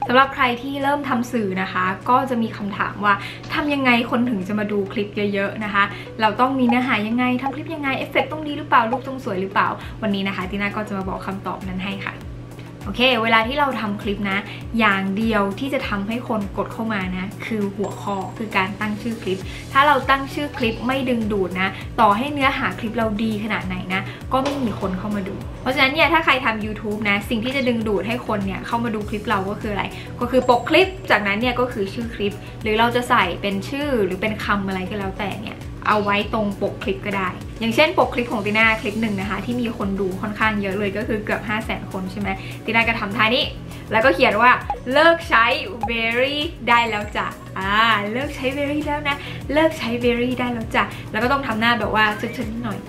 สำหรับใครที่เริ่มทำสื่อนะคะก็จะมีคำถามว่าทำยังไงคนถึงจะมาดูคลิปเยอะๆนะคะเราต้องมีเนื้อหายังไงทำคลิปยังไงเอฟเฟกต์ต้องดีหรือเปล่ารูปต้องสวยหรือเปล่าวันนี้นะคะติน่าก็จะมาบอกคำตอบนั้นให้ค่ะโอเคเวลาที่เราทำคลิปนะอย่างเดียวที่จะทำให้คนกดเข้ามานะคือหัวข้อคือการตั้งชื่อคลิปถ้าเราตั้งชื่อคลิปไม่ดึงดูดนะต่อให้เนื้อหาคลิปเราดีขนาดไหนนะก็ไม่มีคนเข้ามาดูเพราะฉะนั้นเนี่ยถ้าใครทำ YouTube นะสิ่งที่จะดึงดูดให้คนเนี่ยเข้ามาดูคลิปเราก็คืออะไรก็คือปกคลิปจากนั้นเนี่ยก็คือชื่อคลิปหรือเราจะใส่เป็นชื่อหรือเป็นคำอะไรก็แล้วแต่เนี่ยเอาไว้ตรงปกคลิปก็ได้อย่างเช่นปกคลิปของติน่าคลิปหนึ่งนะคะที่มีคนดูค่อนข้างเยอะเลยก็คือเกือบ 500,000 คนใช่ไหมติน่าก็ทำท่านี้แล้วก็เขียนว่าเลิกใช้ very ได้แล้วจ้ะเลิกใช้ very แล้วนะเลิกใช้ very ได้แล้วจ้ะแล้วก็ต้องทำหน้าแบบว่าเชิดๆนิดหน่อย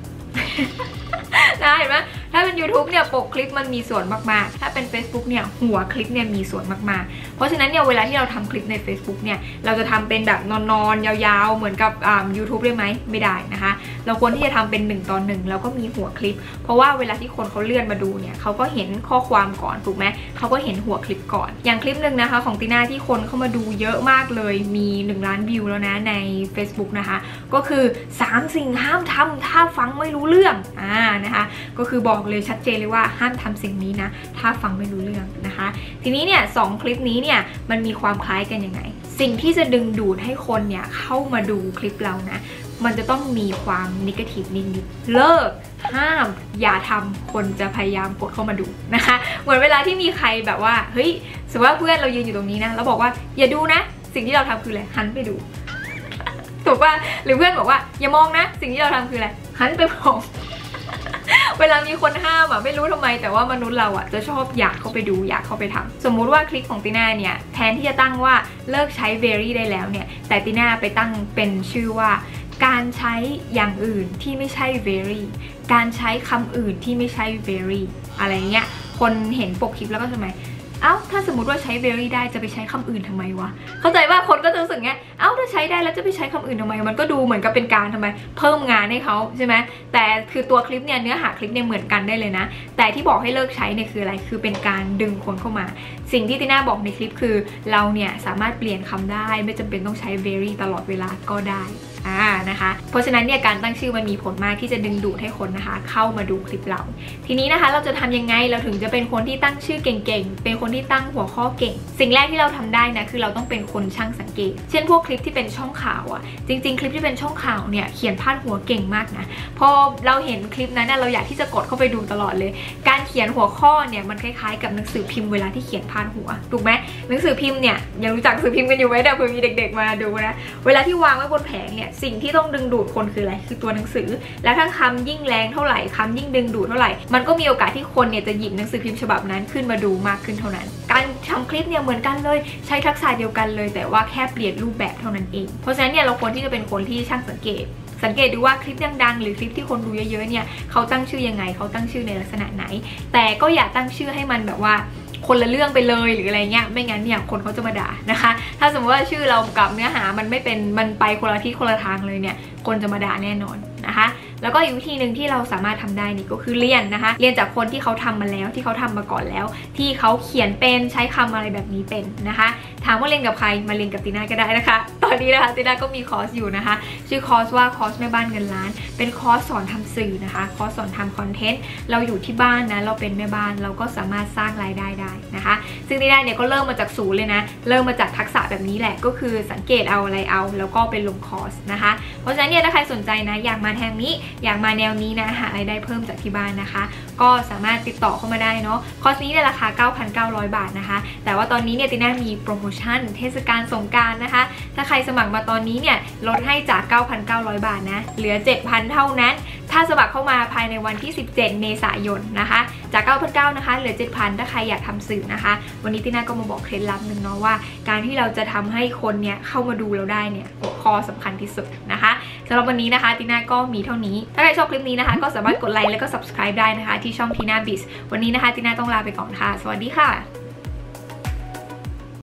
ได้เห็นไหมถ้าเป็น YouTube เนี่ยปกคลิปมันมีส่วนมากๆถ้าเป็น Facebook เนี่ยหัวคลิปเนี่ยมีส่วนมากๆเพราะฉะนั้นเนี่ยเวลาที่เราทำคลิปใน Facebook เนี่ยเราจะทำเป็นแบบนอนๆยาวๆเหมือนกับYouTube ได้ไหมไม่ได้นะคะเราควรที่จะทำเป็น1 ต่อ 1แล้วก็มีหัวคลิปเพราะว่าเวลาที่คนเขาเลื่อนมาดูเนี่ยเขาก็เห็นข้อความก่อนถูกไหมเขาก็เห็นหัวคลิปก่อนอย่างคลิปหนึ่งนะคะของติน่าที่คนเข้ามาดูเยอะมากเลยมี1 ล้านวิวแล้วนะใน Facebook นะคะก็คือ3 สิ่งห้ามทำถ้าฟังไม่รู้เรื่องนะคะก็คือบอกเลยชัดเจนเลยว่าห้ามทำสิ่งนี้นะถ้าฟังไม่รู้เรื่องนะคะทีนี้เนี่ย2 คลิปนี้เนี่ยมันมีความคล้ายกันยังไงสิ่งที่จะดึงดูดให้คนเนี่ยเข้ามาดูคลิปเรานะมันจะต้องมีความนิเกทีฟนิดๆเลิกห้ามอย่าทำคนจะพยายามกดเข้ามาดูนะคะเหมือนเวลาที่มีใครแบบว่าเฮ้ยสมมติว่าเพื่อนเรายืนอยู่ตรงนี้นะแล้วบอกว่าอย่าดูนะสิ่งที่เราทำคืออะไรหันไปดูถูกป่ะหรือเพื่อนบอกว่าอย่ามองนะสิ่งที่เราทำคืออะไรหันไปมองเวลามีคนห้ามไม่รู้ทำไมแต่ว่ามนุษย์เราจะชอบอยากเข้าไปดูอยากเข้าไปทำสมมุติว่าคลิปของติน่าเนี่ยแทนที่จะตั้งว่าเลิกใช้ very ได้แล้วเนี่ยแต่ติน่าไปตั้งเป็นชื่อว่าการใช้อย่างอื่นที่ไม่ใช่ very การใช้คำอื่นที่ไม่ใช่ very อะไรเงี้ยคนเห็นปกคลิปแล้วก็ทำไมถ้าสมมติว่าใช้ very ได้จะไปใช้คำอื่นทำไมวะเข้าใจว่าคนก็จะรู้สึกเงี้ยถ้าใช้ได้แล้วจะไปใช้คำอื่นทำไมมันก็ดูเหมือนกับเป็นการทำไมเพิ่มงานให้เขาใช่ไหมแต่คือตัวคลิปเนี่ยเนื้อหาคลิปเนี่ยเหมือนกันได้เลยนะแต่ที่บอกให้เลิกใช้เนี่ยคืออะไรคือเป็นการดึงคนเข้ามาสิ่งที่ติน่าบอกในคลิปคือเราเนี่ยสามารถเปลี่ยนคำได้ไม่จำเป็นต้องใช้ very ตลอดเวลาก็ได้นะคะเพราะฉะนั้นเนี่ยการตั้งชื่อมันมีผลมากที่จะดึงดูดให้คนนะคะเข้ามาดูคลิปเราทีนี้นะคะเราจะทำยังไงเราถึงจะเป็นคนที่ตั้งชื่อเก่งๆเป็นคนที่ตั้งหัวข้อเก่งสิ่งแรกที่เราทำได้นะคือเราต้องเป็นคนช่างสังเกตเช่นพวกคลิปที่เป็นช่องข่าวจริงๆคลิปที่เป็นช่องข่าวเนี่ยเขียนพาดหัวเก่งมากนะพอเราเห็นคลิปนั้นเราอยากที่จะกดเข้าไปดูตลอดเลยการเขียนหัวข้อเนี่ยมันคล้ายๆกับหนังสือพิมพ์เวลาที่เขียนพาดหัวถูกไหมหนังสือพิมพ์เนี่ยยังรู้จักหนังสือพิมพ์กันอยู่ไหมเดี๋ยวเผื่อมีเด็กๆมาดูนะเวลาที่วางไว้บนแผงเนี่ยสิ่งที่ต้องดึงดูดคนคืออะไรคือตัวหนังสือแล้วถ้าคำยิ่งแรงเท่าไหร่คำยิ่งดึงดูดเท่าไหร่มันก็มีโอกาสที่คนเนี่ยจะหยิบหนังสือพิมพ์ฉบับนั้นขึ้นมาดูมากขึ้นเท่านั้นการทำคลิปเนี่ยเหมือนกันเลยใช้ทักษะเดียวกันเลยแต่ว่าแค่เปลี่ยนรูปแบบเท่านั้นเองเพราะฉะนั้นเนี่ยเราควรที่จะเป็นคนที่ช่างสังเกตดูว่าคลิปดังๆหรือคลิปที่คนดูเยอะๆเนี่ยเขาตั้งชื่อยังไงเขาตั้งชื่อในลักษณะไหนแต่ก็อย่าตั้งชื่อให้มันแบบว่าคนละเรื่องไปเลยหรืออะไรเงี้ยไม่งั้นเนี่ยคนเขาจะมาด่านะคะถ้าสมมติว่าชื่อเรากับเนื้อหามันไม่เป็นมันไปคนละที่คนละทางเลยเนี่ยคนจะมาด่าแน่นอนนะคะแล้วก็อีกวิธีหนึ่งที่เราสามารถทำได้นี่ก็คือเรียนนะคะเรียนจากคนที่เขาทำมาแล้วที่เขาทำมาก่อนแล้วที่เขาเขียนเป็นใช้คำอะไรแบบนี้เป็นนะคะถามว่าเรียนกับใครมาเรียนกับติน่าก็ได้นะคะตอนนี้นะคะติน่าก็มีคอร์สอยู่นะคะชื่อคอร์สว่าคอร์สแม่บ้านเงินล้านเป็นคอร์สสอนทำสื่อนะคะคอร์สสอนทำคอนเทนต์เราอยู่ที่บ้านนะเราเป็นแม่บ้านเราก็สามารถสร้างรายได้ได้นะคะซึ่งติน่าเนี่ยก็เริ่มมาจากศูนย์เลยนะเริ่มมาจากทักษะแบบนี้แหละก็คือสังเกตเอาอะไรเอาแล้วก็ไปลงคอร์สนะคะเพราะฉะนั้นเนี่ยถ้าใครสนใจนะอยากมาทางนี้อยากมาแนวนี้นะหารายได้เพิ่มจากที่บ้านนะคะก็สามารถติดต่อเข้ามาได้เนาะคอร์สนี้เนี่ยราคา 9,900 บาทนะคะแต่ว่าตอนนี้เนี่ยติน่ามีโปรโมชั่นเทศกาลสงกรานต์นะคะถ้าใครสมัครมาตอนนี้เนี่ยลดให้จาก 9,900 บาทนะเหลือ 7,000 เท่านั้นถ้าสมัครเข้ามาภายในวันที่17 เมษายนนะคะจาก 9,900 นะคะเหลือ 7,000 ถ้าใครอยากทำสื่อนะคะวันนี้ติน่าก็มาบอกเคล็ดลับหนึ่งเนาะว่าการที่เราจะทำให้คนเนี่ยเข้ามาดูเราได้เนี่ยหัวข้อสำคัญที่สุดนะคะสำหรับวันนี้นะคะติน่าก็มีเท่านี้ถ้าใครชอบคลิปนี้นะคะก็สามารถกดไลค์แล้วก็ subscribe ได้นะคะที่ช่องทีน่าบิสวันนี้นะคะติน่าต้องลาไปก่อนค่ะสวัสดีค่ะ